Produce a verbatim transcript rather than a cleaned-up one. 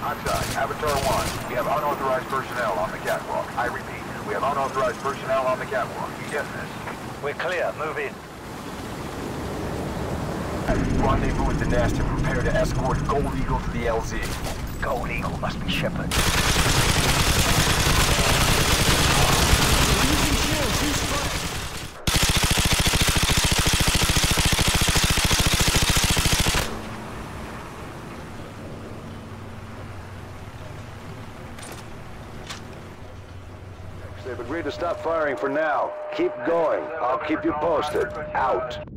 Oxide, Avatar one. We have unauthorized personnel on the catwalk. I repeat, we have unauthorized personnel on the catwalk. You getting this? We're clear. Move in. Rendezvous with the Nest and prepare to escort Gold Eagle to the L Z. Gold Eagle must be Shepard. They've agreed to stop firing for now. Keep going. I'll keep you posted. Out.